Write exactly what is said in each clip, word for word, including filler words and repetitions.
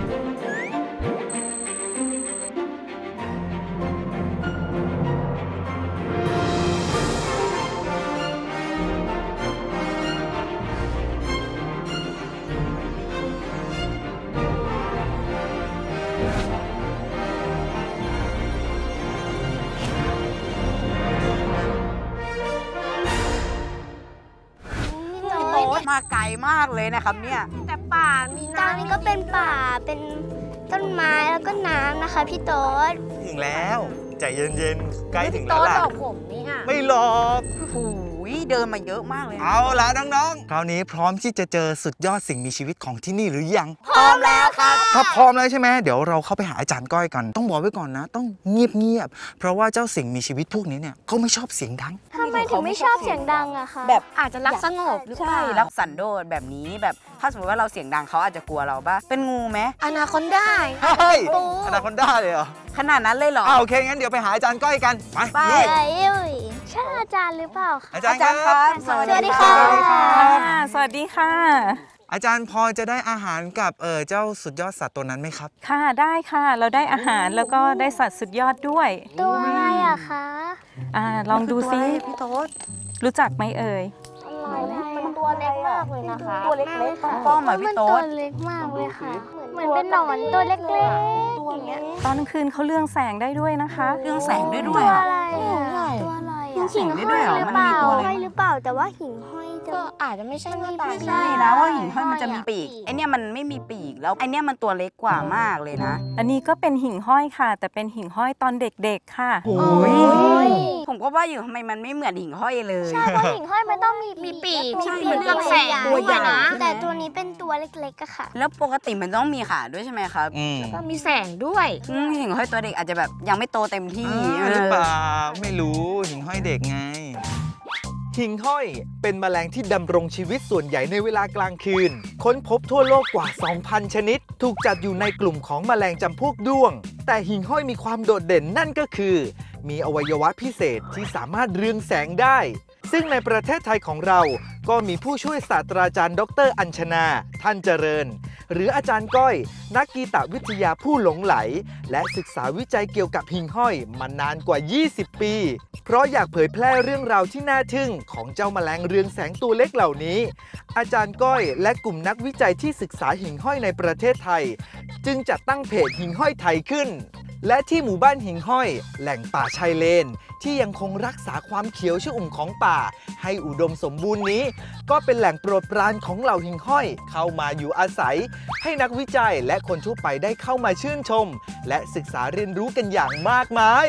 มาไกลมากเลยนะครับเนี่ยแต่ป่ามีน้ำนี่ก็เป็นป่าเป็นต้นไม้แล้วก็น้ำนะคะพี่โต๊ดถึงแล้วใจเย็นๆใกล้ถึงแล้วล่ะพี่โต๊ดบอกผมนี่ค่ะไม่หลอกโอ้ยเดินมาเยอะมากเลยเอาละน้องๆคราวนี้พร้อมที่จะเจอสุดยอดสิ่งมีชีวิตของที่นี่หรือยังพร้อมแล้วครับถ้าพร้อมแล้วใช่ไหมเดี๋ยวเราเข้าไปหาอาจารย์ก้อยกันต้องบอกไว้ก่อนนะต้องเงียบๆเพราะว่าเจ้าสิ่งมีชีวิตพวกนี้เนี่ยเขาไม่ชอบเสียงดังทำไมถึงไม่ชอบเสียงดังอะคะแบบอาจจะรักสงบหรือเปล่ารักสันโดษแบบนี้แบบถ้าสมมติว่าเราเสียงดังเขาอาจจะกลัวเราป่ะเป็นงูไหมอนาคอนด้าเฮ้ยอนาคอนด้าเลยเหรอขนาดนั้นเลยเหรอโอเคงั้นเดี๋ยวไปหาอาจารย์ก้อยกันไปไปใช่อาจารย์หรือเปล่าอาจารย์ครับสวัสดีค่ะสวัสดีค่ะอาจารย์พอจะได้อาหารกับเออเจ้าสุดยอดสัตว์ตัวนั้นไหมครับค่ะได้ค่ะเราได้อาหารแล้วก็ได้สัตว์สุดยอดด้วยตัวอะไรอะคะอ่าลองดูซิพี่โต๊ดรู้จักไหมเอ่ยมันตัวเล็กมากเลยนะคะตัวเล็กๆป้อมเหมือนพี่โต๊ดตัวเล็กมากเลยค่ะเหมือนเป็นหนอนตัวเล็กๆอย่างเงี้ยตอนกลางคืนเขาเลื่องแสงได้ด้วยนะคะเลื่องแสงได้ด้วยตัวอะไรตัวอะไรหิ่งห้อยหรือเปล่าห้อยหรือเปล่าแต่ว่าหิ่งห้อยก็อาจจะไม่ใช่หน้าตาใช่นะว่าหิ่งห้อยมันจะมีปีกไอเนี้ยมันไม่มีปีกแล้วไอเนี้ยมันตัวเล็กกว่ามากเลยนะอันนี้ก็เป็นหิ่งห้อยค่ะแต่เป็นหิ่งห้อยตอนเด็กๆค่ะโอ้ยผมก็ว่าอยู่ทำไมมันไม่เหมือนหิ่งห้อยเลยใช่เพราะหิ่งห้อยมันต้องมีมีปีกใช่มันเรืองแสงตัวใหญ่นะแต่ตัวนี้เป็นตัวเล็กๆอะค่ะแล้วปกติมันต้องมีขาด้วยใช่ไหมครับแล้วก็มีแสงด้วยหิ่งห้อยตัวเด็กอาจจะแบบยังไม่โตเต็มที่หรือเปล่าไม่รู้หิ่งห้อยเด็กไงหิ่งห้อยเป็นแมลงที่ดำรงชีวิตส่วนใหญ่ในเวลากลางคืนค้นพบทั่วโลกกว่า สองพัน ชนิดถูกจัดอยู่ในกลุ่มของแมลงจำพวกด้วงแต่หิ่งห้อยมีความโดดเด่นนั่นก็คือมีอวัยวะพิเศษที่สามารถเรืองแสงได้ซึ่งในประเทศไทยของเราก็มีผู้ช่วยศาสตราจารย์ดรอัญชนาท่านเจริญหรืออาจารย์ก้อยนักกีตวิทยาผู้หลงไหลและศึกษาวิจัยเกี่ยวกับหิ่งห้อยมานานกว่ายี่สิบปีเพราะอยากเผยแพร่เรื่องราวที่น่าทึ่งของเจ้าแมลงเรืองแสงตัวเล็กเหล่านี้อาจารย์ก้อยและกลุ่มนักวิจัยที่ศึกษาหิ่งห้อยในประเทศไทยจึงจัดตั้งเพจหิ่งห้อยไทยขึ้นและที่หมู่บ้านหิ่งห้อยแหล่งป่าชายเลนที่ยังคงรักษาความเขียวชอุ่มของป่าให้อุดมสมบูรณ์นี้ก็เป็นแหล่งโปรดปรานของเหล่าหิ่งห้อยเข้ามาอยู่อาศัยให้นักวิจัยและคนทั่วไปได้เข้ามาชื่นชมและศึกษาเรียนรู้กันอย่างมากมาย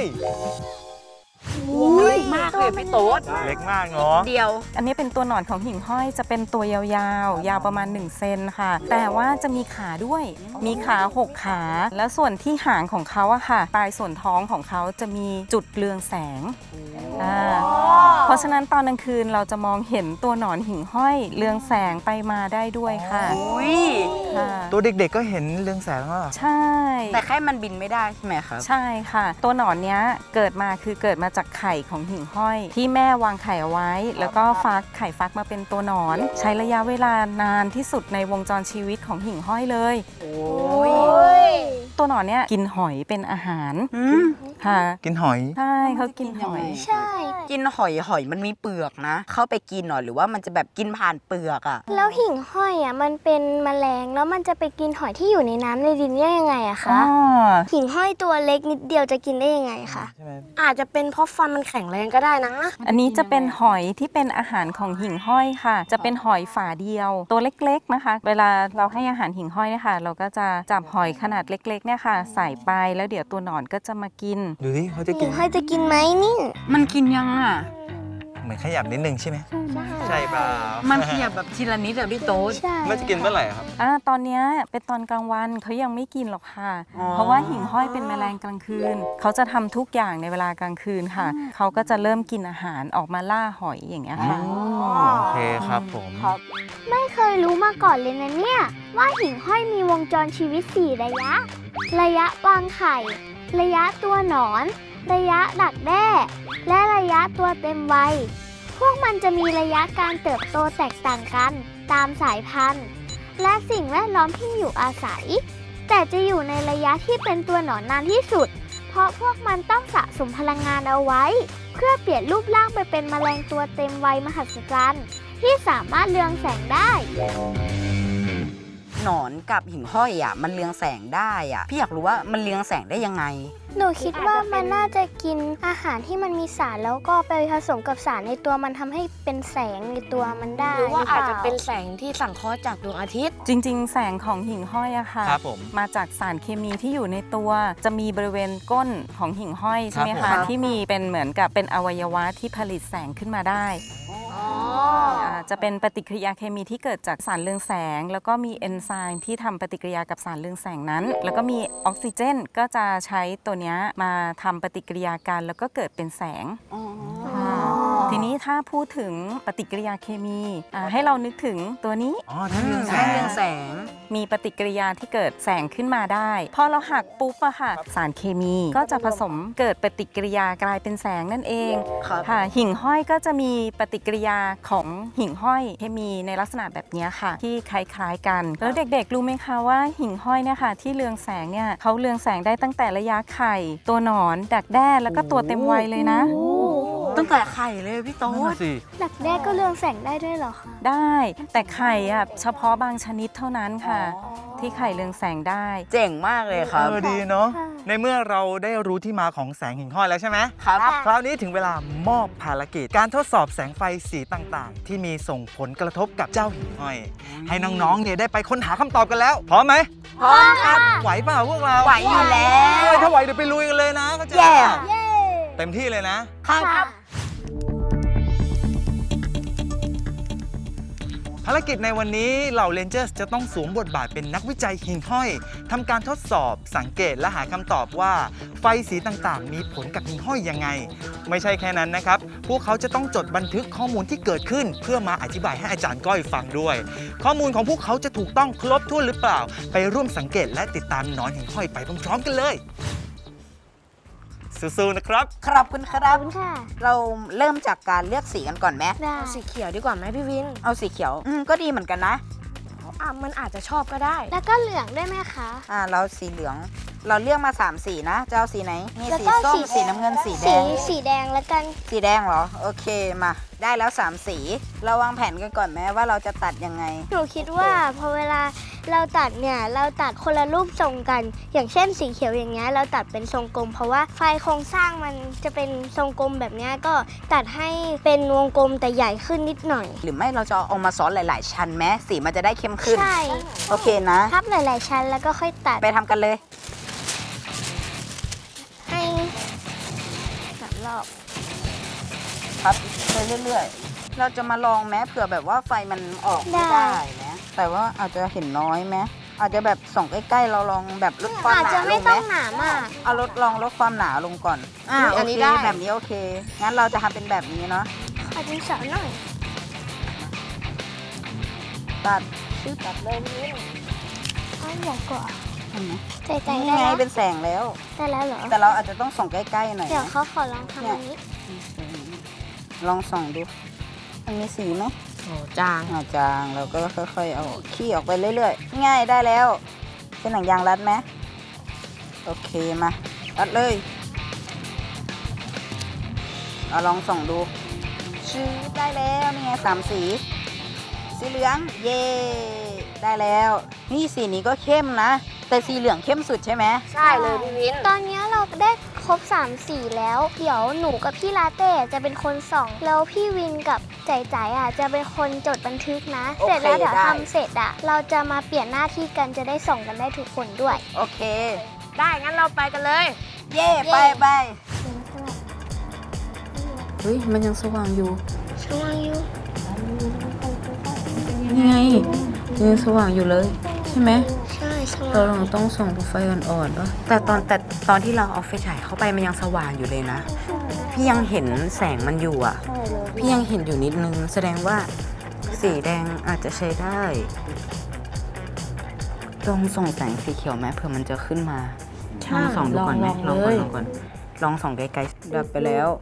เล็กมากเลยพี่โต๊ดเล็กมากเนาะเดียวอันนี้เป็นตัวหนอนของหิ่งห้อยจะเป็นตัวยาวๆยาวประมาณหนึ่งเซนค่ะแต่ว่าจะมีขาด้วยมีขาหกขาแล้วส่วนที่หางของเขาอะค่ะปลายส่วนท้องของเขาจะมีจุดเรืองแสงเพราะฉะนั้นตอนกลางคืนเราจะมองเห็นตัวหนอนหิ่งห้อยเรืองแสงไปมาได้ด้วยค่ะตัวเด็กๆก็เห็นเรืองแสงแล้วใช่แต่แค่มันบินไม่ได้ใช่ไหมครับใช่ค่ะตัวหนอนเนี้ยเกิดมาคือเกิดมาจากไข่ของหิ่งห้อยที่แม่วางไข่เอาไว้แล้วก็ฟักไข่ฟักมาเป็นตัวหนอนใช้ระยะเวลานานที่สุดในวงจรชีวิตของหิ่งห้อยเลยโอ้ยตัวหนอนเนี้ยกินหอยเป็นอาหารค่ะกินหอยใช่เขากินหอยใช่กินหอยหอยมันมีเปลือกนะเข้าไปกินหน่อยหรือว่ามันจะแบบกินผ่านเปลือกอะแล้วหิ่งห้อยอะมันเป็นแมลงแล้วมันจะไปกินหอยที่อยู่ในน้ำในดินได้ยังไงอะคะหิ่งห้อยตัวเล็กนิดเดียวจะกินได้ยังไงคะอาจจะเป็นเพราะฟันมันแข็งแรงก็ได้นะอันนี้จะเป็นหอยที่เป็นอาหารของหิ่งห้อยค่ะจะเป็นหอยฝาเดียวตัวเล็กๆนะคะเวลาเราให้อาหารหิ่งห้อยนะคะเราก็จะจับหอยขนาดเล็กๆเนี่ยค่ะใส่ไปแล้วเดี๋ยวตัวหนอนก็จะมากินดูดิเขาจะกินหิ่งห้อยจะกินไหมนี่มันกินยังอ่ะเหมือนขยับนิดนึงใช่ไหมใช่เปล่ามันขยับแบบทีละนิดแบบพี่โต๊ดมันจะกินเมื่อไหร่ครับอ่าตอนนี้เป็นตอนกลางวันเขายังไม่กินหรอกค่ะเพราะว่าหิ่งห้อยเป็นแมลงกลางคืนเขาจะทำทุกอย่างในเวลากลางคืนค่ะเขาก็จะเริ่มกินอาหารออกมาล่าหอยอย่างเงี้ยค่ะโอเคครับผมไม่เคยรู้มาก่อนเลยนะเนี่ยว่าหิ่งห้อยมีวงจรชีวิตสี่ระยะระยะวางไข่ระยะตัวหนอนระยะดักแด้และระยะตัวเต็มวัยพวกมันจะมีระยะการเติบโตแตกต่างกันตามสายพันธุ์และสิ่งแวดล้อมที่อยู่อาศัยแต่จะอยู่ในระยะที่เป็นตัวหนอนนานที่สุด เพราะพวกมันต้องสะสมพลังงานเอาไว้ เพื่อเปลี่ยนรูปร่างไปเป็นแมลงตัวเต็มวัยมหัศจรรย์ที่สามารถเรืองแสงได้หนอนกับหิ่งห้อยอ่ะมันเรืองแสงได้อ่ะพี่อยากรู้ว่ามันเรืองแสงได้ยังไงหนูคิดว่ามันน่าจะกินอาหารที่มันมีสารแล้วก็ไปผสมกับสารในตัวมันทำให้เป็นแสงในตัวมันได้หรือว่าอาจจะปล่เป็นแสงที่สังเคราะห์จากดวงอาทิตย์จริงๆ แสงของหิ่งห้อยอะค่ะครับผมมาจากสารเคมีที่อยู่ในตัว จะมีบริเวณก้นของหิ่งห้อยใช่ไหมครัคะบผมที่มีเป็นเหมือนกับเป็นอวัยวะที่ผลิตแสงขึ้นมาได้าจะเป็นปฏิกิริยาเคมีที่เกิดจากสารเรืองแสง แล้วก็มีเอนไซม์ที่ทำปฏิกิริยากับสารเรืองแสงนั้น แล้วก็มีออกซิเจนก็จะใช้ตัวเนี้ยมาทำปฏิกิริยากันแล้วก็เกิดเป็นแสง ค่ะทีนี้ถ้าพูดถึงปฏิกิริยาเคมีอ่าให้เรานึกถึงตัวนี้อ๋อท่านเรืองแสแสงงเรืองแสงมีปฏิกิริยาที่เกิดแสงขึ้นมาได้ พอเราหักปุ๊บอะค่ะ สารเคมีก็จะผสมเกิดปฏิกิริยากลายเป็นแสงนั่นเองครับค่ะหิ่งห้อยก็จะมีปฏิกิริยาของหิ่งห้อยเคมีในลักษณะแบบนี้ค่ะ ที่คล้ายๆกัน แล้วเด็กๆรู้ไหมคะว่าหิ่งห้อยเนี่ยค่ะที่เรืองแสงเนี่ยเขาเรืองแสงได้ตั้งแต่ระยะไข่ ตัวหนอนดักแด้แล้วก็ตัวเต็มวัยเลยนะตั้งแต่ไข่เลยพี่โต๊นั่นดน่ะสิดักแด้ก็เรืองแสงได้ด้วยเหรอคะได้แต่ไข่อะเฉพาะบางชนิดเท่านั้นค่ะ ที่ไข่เรืองแสงได้เจ๋งมากเลยครับเออดีเนาะค่ะในเมื่อเราได้รู้ที่มาของแสงหิ่งห้อยแล้วใช่ไหมครับคราวนี้ถึงเวลามอบภารกิจ การทดสอบแสงไฟสีต่างๆ ที่มีส่งผลกระทบกับเจ้าหิ่งห้อย ให้น้องๆเนี่ยได้ไปค้นหาคำตอบกันแล้ว พร้อมไหมพร้อมครับไหวเปล่าพวกเราไหวอยู่แล้วเอ้ยถ้าไหวเดี๋ยวไปลุยกันเลยนะเข้าใจแย่เย้เต็มที่เลยนะครับภารกิจในวันนี้เหล่าเรนเจอร์สจะต้องสวมบทบาทเป็นนักวิจัยหิ่งห้อยทำการทดสอบสังเกตและหาคำตอบว่าไฟสีต่างๆ มีผลกับหิ่งห้อยยังไง ไม่ใช่แค่นั้นนะครับ พวกเขาจะต้องจดบันทึกข้อมูลที่เกิดขึ้น เพื่อมาอธิบายให้อาจารย์ก้อยฟังด้วย ข้อมูลของพวกเขาจะถูกต้องครบถ้วนหรือเปล่า ไปร่วมสังเกตและติดตามหนอนหิ่งห้อยไปพร้อมๆกันเลยสู้ๆนะครับขอบคุณคขรัอบบ คุณค่ะเราเริ่มจากการเลือกสีกันก่อนไหมได้เอาสีเขียวดีกว่าไหมพี่วินเอาสีเขียว อืมก็ดีเหมือนกันนะอ่ะมันอาจจะชอบก็ได้แล้วก็เหลืองด้วยไหมคะอ่าเราสีเหลือง เราเลือกมาสามสีนะ จะเอาสีไหน มีแล้วสีก็ส้มสีสีน้ำเงิน สีแดสีงสีแดงแล้วกันสีแดงเหรอ โอเค มา ได้แล้วสามสี เราวางแผนกันก่อนไหมว่าเราจะตัดยังไงหนูคิดว่าพอเวลาเราตัดเนี่ยเราตัดคนละรูปทรงกัน อย่างเช่นสีเขียวอย่างเงี้ยเราตัดเป็นทรงกลม เพราะว่าไฟโครงสร้างมันจะเป็นทรงกลมแบบเนี้ยก็ตัดให้เป็นวงกลมแต่ใหญ่ขึ้นนิดหน่อยหรือไม่เราจะเอามาซ้อนหลาย ๆ ชั้นไหมสีมันจะได้เข้มขึ้นใช่โอเคนะพับหลายๆชั้นแล้วก็ค่อยตัดไปทำกันเลยให้สามรอบครับไปเรื่อย ๆ เราจะมาลองแม้เผื่อแบบว่าไฟมันออกไม่ได้นะแต่ว่าอาจจะเห็นน้อยไหมอาจจะแบบส่องใกล้ ๆ เราลองแบบลดความอาจหจะนาลไม่งไหมต้องหนามากเอาลดลองลดความหนาลงก่อนอ่าอืมโออันนี้เคได้แบบนี้โอเค งั้นเราจะทำเป็นแบบนี้เนาะขอดินสอหน่อยตัดชื่อตัดเลยนี่เอาใหญ่กว่าเห็นไหมใจใจนี่ได้ไงแล้วเป็นแสงแล้วได้แล้วเหรอแต่เราอาจจะต้องส่องใกล้ๆหน่อยเดี๋ยวนะเขาขอลองทำอันนี้ลองส่องดูมันมีสีไหมโอ้จางอ่าจางเราก็ค่อยๆเอาขี้ออกไปเรื่อยๆง่ายได้แล้วเส้นหนังยางรัดไหมโอเคมารัดเลยเอาลองส่องดูชื้อได้แล้วนี่ไงสามสีสีเหลืองเย่ได้แล้วนี่สีนี้ก็เข้มนะ แต่สีเหลืองเข้มสุดใช่ไหมใช่เลยพี่วินตอนนี้เราได้ครบสามสีแล้ว เดี๋ยวหนูกับพี่ลาเต้จะเป็นคนส่อง แล้วพี่วินกับใจใจอ่ะจะเป็นคนจดบันทึกนะโอเคเสร็จแล้วเดี๋ยวได้ทำเสร็จอ่ะ เราจะมาเปลี่ยนหน้าที่กันจะได้ส่องกันได้ทุกคนด้วยโอเคได้งั้นเราไปกันเลยเย่ไปไปเฮ้ยมันยังสว่างอยู่ช่วงยูนี่ไงยังสว่างอยู่เลย ใช่ไหมใช่สเราว่างลองต้องส่องไฟอ่อนๆป่ะแต่ตอนแต่ตอนที่เราเอาไฟฉายเข้าไปมันยังสว่างอยู่เลยนะ พี่ยังเห็นแสงมันอยู่อ่ะ พี่ยังเห็นอยู่นิดนึง แสดงว่าสีแดงอาจจะใช้ได้ลองส่องแสงสีเขียวไหมเผื่อมันจะขึ้นมาลองส่องดูก่อนไหมลองก่อนลองก่อนลองส่องไกลๆดับไปแล้ว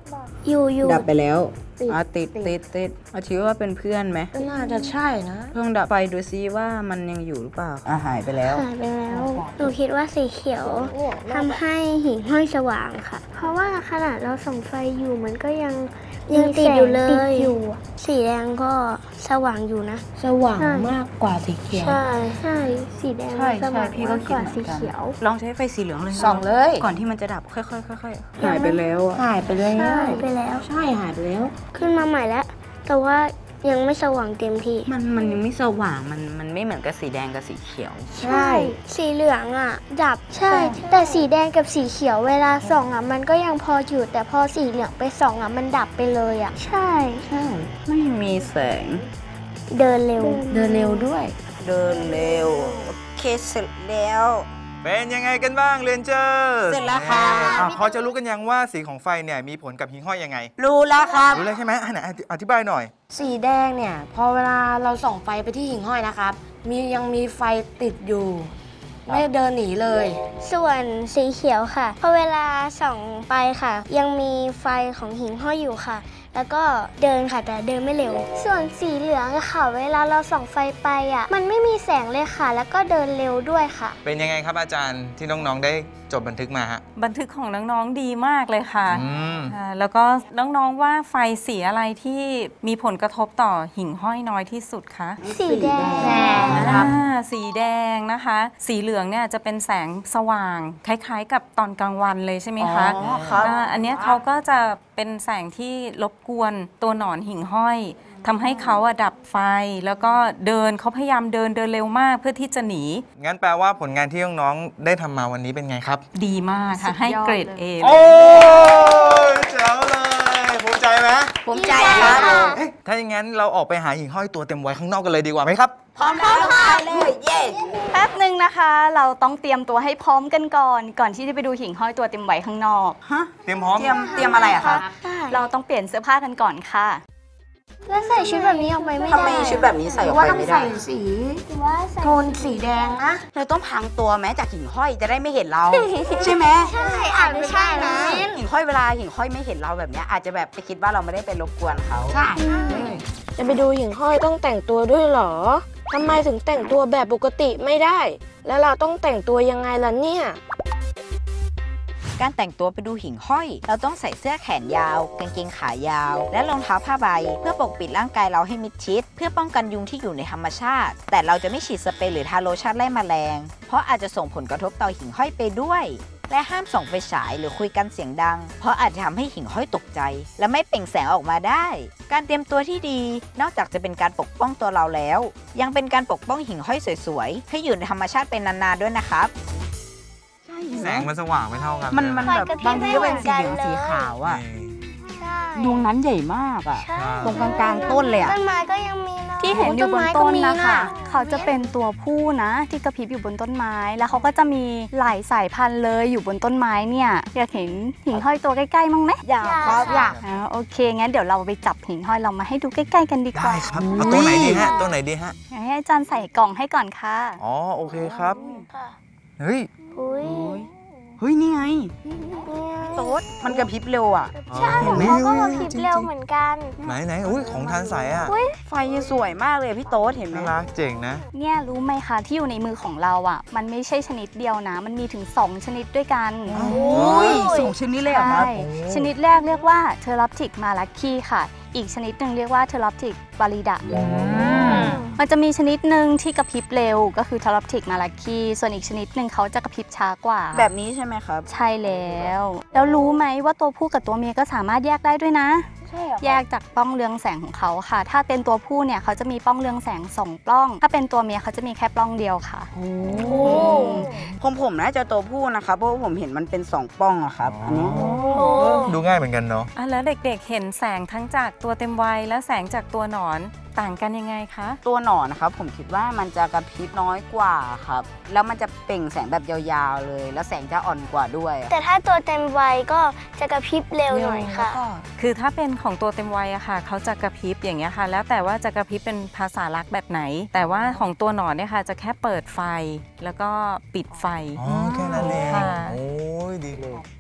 อยู่อยู่ดับไปแล้วติดอ่ะติดติติดดติดเอาคิดว่าเป็นเพื่อนไหมก็น่าจะใช่นะลองดับไฟดูซิว่ามันยังอยู่หรือเปล่าอ่ะหายไปแล้วหายไปแล้ว หนูคิดว่าสีเขียวทำให้หิ่งห้อยสว่างค่ะ เพราะว่าขนาดเราส่องไฟอยู่มันก็ยังยังติดอยู่เลย สีแดงก็สว่างอยู่นะสว่างมากกว่าสีเขียวใช่ใช่สีแดงใช่สใช่ว่างพี่ก็มากคิกดว่าเหมืสีอนกันเขียวลองใช้ไฟสีเหลืองเลยส่องเลยก่อนที่มันจะดับค่อยๆค่อยๆหายไปแล้วอ่ะหายไปแล้วหายไปแล้วใช่หายไปแล้วขึ้นมาใหม่แล้ว แต่ว่ายังไม่สว่างเต็มที่มันมันยังไม่สว่างมันมันไม่เหมือนกับสีแดงกับสีเขียวใช่สีเหลืองอ่ะ ดับใช่ แต่สีแดงกับสีเขียวเวลาส่องอ่ะ มันก็ยังพออยู่ แต่พอสีเหลืองไปส่องอ่ะ มันดับไปเลยอ่ะ ใช่ใช่ไม่มีแสงเดินเร็วเดินเร็วด้วยเดินเร็วโอเคเสร็จแล้วเป็นยังไงกันบ้างเรนเจอร์เสร็จแล้วค่ะพอจะรู้กันยังว่าสีของไฟเนี่ยมีผลกับหิ่งห้อยยังไงรู้แล้วครับรู้เลยใช่ไหมอ่ะไหนอธิบายหน่อยสีแดงเนี่ย พอเวลาเราส่องไฟไปที่หิ่งห้อยนะครับ มียังมีไฟติดอยู่ ไม่เดินหนีเลยส่วนสีเขียวค่ะ พอเวลาส่องไปค่ะ ยังมีไฟของหิ่งห้อยอยู่ค่ะ แล้วก็เดินค่ะแต่เดินไม่เร็ว ส่วนสีเหลืองอะค่ะ เวลาเราส่องไฟไปอ่ะ มันไม่มีแสงเลยค่ะ แล้วก็เดินเร็วด้วยค่ะเป็นยังไงครับอาจารย์ที่น้องๆได้จดบันทึกมาฮะบันทึกของน้องๆดีมากเลยค่ะอืมอ่าแล้วก็น้องๆว่าไฟสีอะไรที่มีผลกระทบต่อหิ่งห้อยน้อยที่สุดคะสีแดงอ่าสีแดงนะคะ สีเหลืองเนี่ยจะเป็นแสงสว่าง คล้ายๆ กับตอนกลางวันเลยใช่ไหมคะอ๋อครับอ่าอันเนี้ยเขาก็จะเป็นแสงที่รบกวนตัวหนอนหิ่งห้อยทำให้เขาอะดับไฟ แล้วก็เดินเขาพยายามเดินเดินเร็วมากเพื่อที่จะหนีงั้นแปลว่าผลงานที่น้องๆได้ทำมาวันนี้เป็นไงครับดีมากค่ะ ให้เกรด A โอ้ยแจ๋วเลยภูมิใจไหมภูมิใจครับเอ๊ะถ้าอย่างนั้นเราออกไปหาหิ่งห้อยตัวเต็มวัยข้างนอกกันเลยดีกว่าไหมครับพร้อมแล้วค่ะเลยเย้แป๊บหนึ่งนะคะ เราต้องเตรียมตัวให้พร้อมกันก่อน ก่อนที่จะไปดูหิ่งห้อยตัวเต็มวัยข้างนอกฮะเตรียมพร้อมเตรียมเตรียมอะไรอะครับเราต้องเปลี่ยนเสื้อผ้ากันก่อนค่ะแล้วใส่ชุดแบบนี้ออกไปไม่ได้ทำไมชุดแบบนี้ใส่ออกว่าไปต้องไม่ได้ใส่สีหรือว่าใส่โทนสีแดงนะเราต้องพรางตัวแม้จากหิ่งห้อยจะได้ไม่เห็นเรา ใช่ไหมใช่อาจจะใช่นะหิ่งห้อยเวลาหิ่งห้อยไม่เห็นเราแบบเนี้ยอาจจะแบบไปคิดว่าเราไม่ได้ไปรบกวนเขาใช่จะไปดูหิ่งห้อยต้องแต่งตัวด้วยเหรอทำไมถึงแต่งตัวแบบปกติไม่ได้ แล้วเราต้องแต่งตัวยังไงล่ะเนี่ยการแต่งตัวไปดูหิ่งห้อย เราต้องใส่เสื้อแขนยาว กางเกงขายาว และรองเท้าผ้าใบ เพื่อปกปิดร่างกายเราให้มิดชิด เพื่อป้องกันยุงที่อยู่ในธรรมชาติ แต่เราจะไม่ฉีดสเปรย์หรือทาโลชั่นไล่แมลง เพราะอาจจะส่งผลกระทบต่อหิ่งห้อยไปด้วย และห้ามส่องไฟฉายหรือคุยกันเสียงดัง เพราะอาจจะทำให้หิ่งห้อยตกใจ และไม่เปล่งแสงออกมาได้ การเตรียมตัวที่ดี นอกจากจะเป็นการปกป้องตัวเราแล้ว ยังเป็นการปกป้องหิ่งห้อยสวยๆให้อยู่ในธรรมชาติเป็นนานๆด้วยนะครับแสงมันสว่างไม่เท่ากันมันเลยมันแบบบางทีก็เป็นสีเหลืองสีขาวอะนี่ใช่ดวงนั้นใหญ่มากอะใช่ตรงกลางๆต้นเลยอะต้นไม้ก็ยังมีนะที่เห็นอยู่บนต้นนะคะเขาจะเป็นตัวผู้นะ ที่กระพริบอยู่บนต้นไม้ แล้วเขาก็จะมีหลายสายพันธุ์เลยอยู่บนต้นไม้เนี่ยอยากเห็นหิ่งห้อยตัวใกล้ๆมั้งไหมอยากครับอยากอ่าโอเคงั้นเดี๋ยวเราไปจับหิ่งห้อยเรามาให้ดูใกล้ๆกันดีกได้ว่าครับเอาตัวไหนดีฮะตัวไหนดีฮะให้อาจารย์ใส่กล่องให้ก่อนค่ะอ๋อโอเคครับ เฮ้ยอุ้ยเฮ้ยนี่ไงเนี่ยโต๊ดมันกระพริบเร็วอะใช่ของเขาก็กระพริบเร็วเหมือนกันไหนไหนอุ้ยของทันใสอ่ะไฟสวยมากเลยพี่โต๊ดเห็นไหมน่ารักเจ๋งนะเนี่ยรู้ไหมคะที่อยู่ในมือของเราอ่ะ มันไม่ใช่ชนิดเดียวนะ มันมีถึงสองชนิดด้วยกันโอ้ยสองชนิดเลยเหรอครับใช่ชนิดแรกเรียกว่าเทอร์ p ติกมาลักคีค่ะ อีกชนิดหนึ่งเรียกว่าเทอร์ p ติกบาลิดะมันจะมีชนิดหนึ่งที่กระพริบเร็วก็คือเทอร์ p ติกมาลักคีส่วนอีกชนิดหนึ่งเขาจะกระพริบช้ากว่าแบบนี้ใช่ไหมครับใช่แล้ว แล้วรู้ไหมว่าตัวผู้กับตัวเมียก็สามารถแยกได้ด้วยนะ แยกจากปล้องเรืองแสงของเขาค่ะ ถ้าเป็นตัวผู้เนี่ยเขาจะมีปล้องเรืองแสงสองปล้อง ถ้าเป็นตัวเมียเขาจะมีแค่ปล้องเดียวค่ะผมผมน่าจะตัวผู้นะครับเพราะว่าผมเห็นมันเป็นสองป้องอะครับอันนี้ดูง่ายเหมือนกันเนาะอ่ะแล้วเด็กๆเห็นแสงทั้งจากตัวเต็มวัยและแสงจากตัวหนอนต่างกันยังไงคะตัวหนอนนะครับผมคิดว่ามันจะกระพริบน้อยกว่าครับแล้วมันจะเปล่งแสงแบบยาวๆเลย แล้วแสงจะอ่อนกว่าด้วยอะแต่ถ้าตัวเต็มวัยก็จะกระพริบเร็วหน่อยค่ะคือถ้าเป็นของตัวเต็มวัยอะค่ะเขาจะกระพริบอย่างเงี้ยค่ะ แล้วแต่ว่าจะกระพริบเป็นภาษาลักษณ์แบบไหน แต่ว่าของตัวหนอนเนี่ยค่ะจะแค่เปิดไฟแล้วก็ปิดไฟอ๋อแค่นั้นเองค่ะโอ้ยดีเลย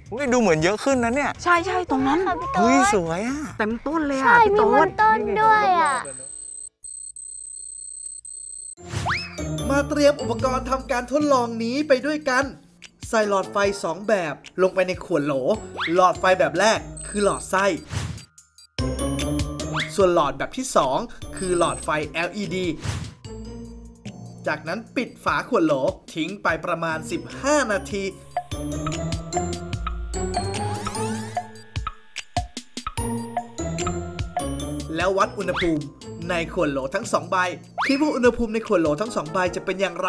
อุ้ยดูเหมือนเยอะขึ้นนะเนี่ยใช่ใช่ตรงนั้นค่ะพี่ต้นเฮ้ยสวยอ่ะเต็มต้นเลยอ่ะใช่พี่มีโต๊บดนต้นด้วยอ่ะมาเตรียมอุปกรณ์ทำการทดลองนี้ไปด้วยกัน ใส่หลอดไฟสองแบบลงไปในขวดโหล หลอดไฟแบบแรกคือหลอดไส้ ส่วนหลอดแบบที่สองคือหลอดไฟ แอล อี ดี จากนั้นปิดฝาขวดโหลทิ้งไปประมาณสิบห้านาที แล้ววัดอุณหภูมิในขวดโหลทั้งสองใบคิดว่าอุณหภูมิในขวดโหลทั้งสองใบจะเป็นอย่างไร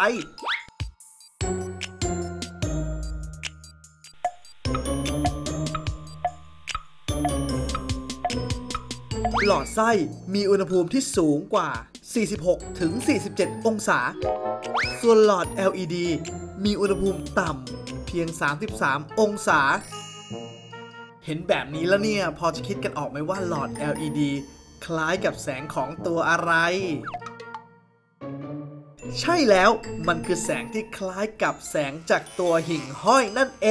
หลอดไส้มีอุณหภูมิที่สูงกว่า สี่สิบหกถึงสี่สิบเจ็ด องศา ส่วนหลอด แอล อี ดี มีอุณหภูมิต่ำเพียง สามสิบสาม องศา เห็นแบบนี้แล้วเนี่ยพอจะคิดกันออกไหมว่าหลอด แอล อี ดี คล้ายกับแสงของตัวอะไร ใช่แล้วมันคือแสงที่คล้ายกับแสงจากตัวหิ่งห้อยนั่นเอง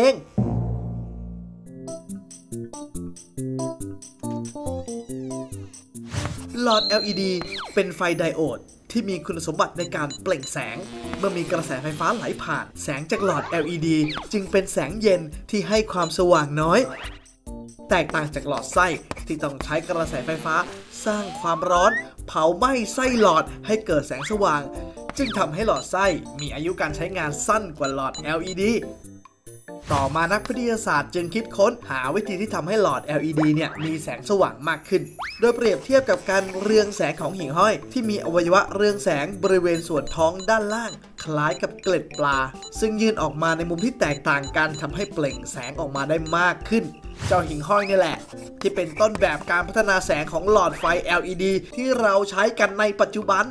หลอด แอล อี ดี เป็นไฟไดโอดที่มีคุณสมบัติในการเปล่งแสง เมื่อมีกระแสไฟฟ้าไหลผ่านแสงจากหลอด แอล อี ดี จึงเป็นแสงเย็นที่ให้ความสว่างน้อย แตกต่างจากหลอดไส้ที่ต้องใช้กระแสไฟฟ้าสร้างความร้อนเผาไหม้ไส้หลอดให้เกิดแสงสว่าง จึงทำให้หลอดไส้มีอายุการใช้งานสั้นกว่าหลอด แอล อี ดี ต่อมานักวิทยาศาสตร์จึงคิดค้นหาวิธีที่ทำให้หลอด แอล อี ดี เนี่ยมีแสงสว่างมากขึ้น โดยเปรียบเทียบกับการเรืองแสงของหิ่งห้อยที่มีอวัยวะเรืองแสงบริเวณส่วนท้องด้านล่างคล้ายกับเกล็ดปลาซึ่งยื่นออกมาในมุมที่แตกต่างกันทำให้เปล่งแสงออกมาได้มากขึ้น เจ้าหิ่งห้อยนี่แหละที่เป็นต้นแบบการพัฒนาแสงของหลอดไฟ แอล อี ดี ที่เราใช้กันในปัจจุบัน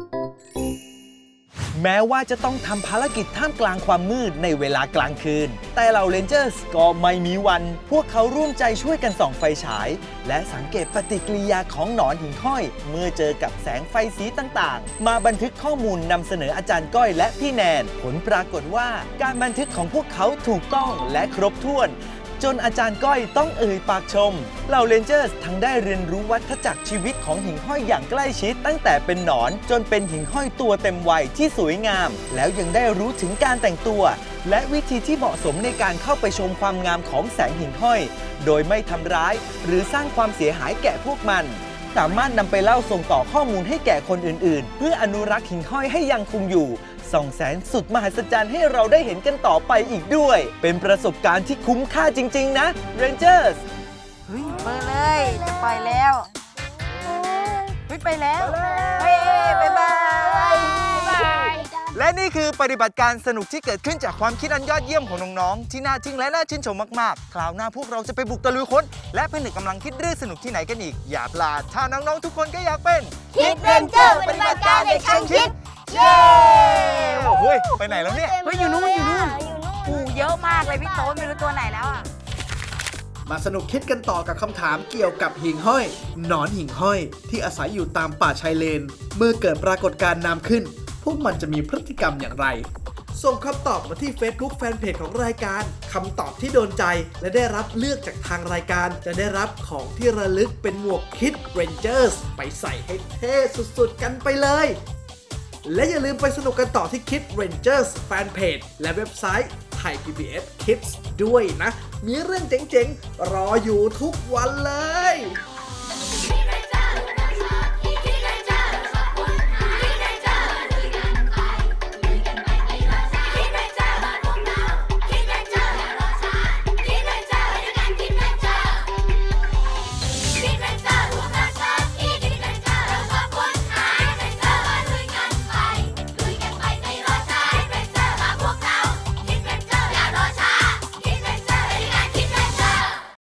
แม้ว่าจะต้องทำภารกิจท่ามกลางความมืดในเวลากลางคืนแต่เหล่าเรนเจอร์สก็ไม่มีวันพวกเขาร่วมใจช่วยกันส่องไฟฉายและสังเกตปฏิกิริยาของหนอนหิ่งห้อยเมื่อเจอกับแสงไฟสีต่างๆมาบันทึกข้อมูลนำเสนออาจารย์ก้อยและพี่แนนผลปรากฏว่าการบันทึกของพวกเขาถูกต้องและครบถ้วนจนอาจารย์ก้อยต้องเอ่ยปากชมเหล่าเรนเจอร์สทั้งได้เรียนรู้วัฏจักรชีวิตของหิ่งห้อยอย่างใกล้ชิดตั้งแต่เป็นหนอนจนเป็นหิ่งห้อยตัวเต็มวัยที่สวยงามแล้วยังได้รู้ถึงการแต่งตัวและวิธีที่เหมาะสมในการเข้าไปชมความงามของแสงหิ่งห้อยโดยไม่ทำร้ายหรือสร้างความเสียหายแก่พวกมันสามารถนำไปเล่าส่งต่อข้อมูลให้แก่คนอื่นๆเพื่ออนุรักษ์หิ่งห้อยให้ยังคงอยู่ส่องแสงสุดมหัศจรรย์ให้เราได้เห็นกันต่อไปอีกด้วยเป็นประสบการณ์ที่คุ้มค่าจริงๆนะ Rangers เฮ้ยเปิดเลยจะปล่อยแล้วเฮ้ยไปแล้วเฮ้ยบ๊ายบายและนี่คือปฏิบัติการสนุกที่เกิดขึ้นจากความคิดอันยอดเยี่ยมของน้องๆที่น่าทึ่งและน่าชื่นชมมากๆคราวหน้าพวกเราจะไปบุกตะลุยค้นและผนึกกำลังคิดเรื่องสนุกที่ไหนกันอีกอย่าพลาดถ้าน้องๆทุกคนก็อยากเป็น Kid Ranger ปฏิบัติการเด็กช่างคิดเย้เฮ้ยไปไหนแล้วเนี่ยเฮ้ยอยู่นู่นอยู่นู่นปูเยอะมากเลยพี่โต๊ดไม่รู้ตัวไหนแล้วอ่ะมาสนุกคิดกันต่อกับคำถามเกี่ยวกับหิ่งห้อยหนอนหิ่งห้อยที่อาศัยอยู่ตามป่าชายเลนเมื่อเกิดปรากฏการณ์น้ำขึ้นพวกมันจะมีพฤติกรรมอย่างไรส่งคำตอบมาที่ Facebook Fanpage ของรายการคำตอบที่โดนใจและได้รับเลือกจากทางรายการจะได้รับของที่ระลึกเป็นหมวก Kid Rangers ไปใส่ให้เท่สุดๆกันไปเลยและอย่าลืมไปสนุกกันต่อที่ Kid Rangers Fanpage และเว็บไซต์ ไทย พี บี เอส Kids ด้วยนะมีเรื่องเจ๋งๆรออยู่ทุกวันเลย